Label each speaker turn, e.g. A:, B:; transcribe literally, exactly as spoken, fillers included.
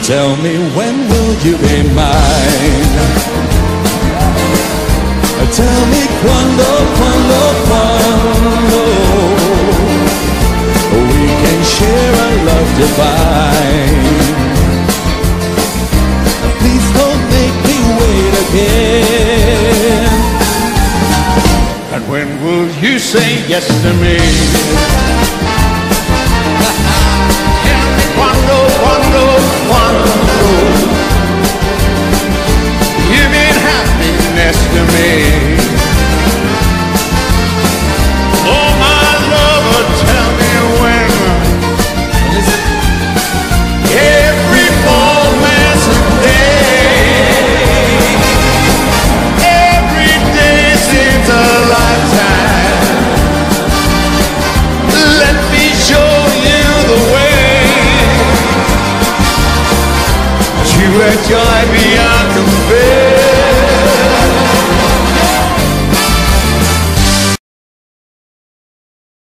A: Tell me, when will you be mine? Tell me quando, quando, quando we can share a love divine. Please don't make me wait again. And when will you say yes to me? Tell me quando, quando, quando you mean happiness to me. Oh, my lover, tell me when. Listen. Every moment's a day. Every day seems a lifetime. Let me show you the way to enjoy me.